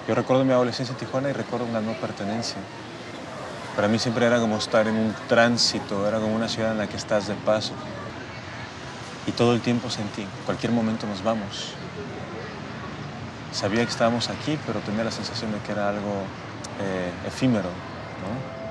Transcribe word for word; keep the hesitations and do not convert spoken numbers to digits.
Yo recuerdo mi adolescencia en Tijuana y recuerdo una no pertenencia. Para mí siempre era como estar en un tránsito, era como una ciudad en la que estás de paso. Y todo el tiempo sentí, en cualquier momento nos vamos. Sabía que estábamos aquí, pero tenía la sensación de que era algo eh, efímero, ¿no?